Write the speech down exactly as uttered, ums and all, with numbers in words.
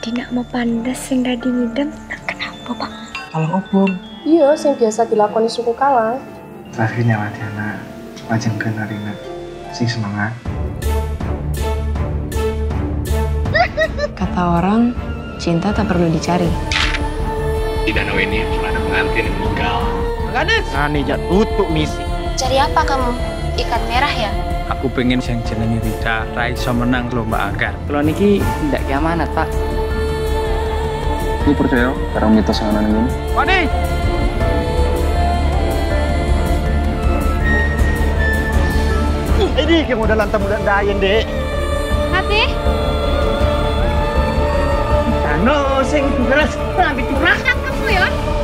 Jadi nak mau pandas sing radi ngidem, nak kenapa pak? Kalau obong. Iya, yang biasa dilakoni suku Kalang. Akhirnya Wadiana, lajeng ke Narina, sing semangat. Kata orang, cinta tak perlu dicari. Di danau ini ada pengantin yang meninggal. Gadis, Nani jat tutup misi. Cari apa kamu? Ikan merah ya? Aku pengen yang jenenge Rida, Rai iso menang lomba anggar. Kalau niki tidak kiamanat pak. Lu percaya karena mitos yang aneh ini? Wadi! Ini yang udah lantam udah dayen dek. Hati? Tano, sing jelas, tapi curang kamu ya?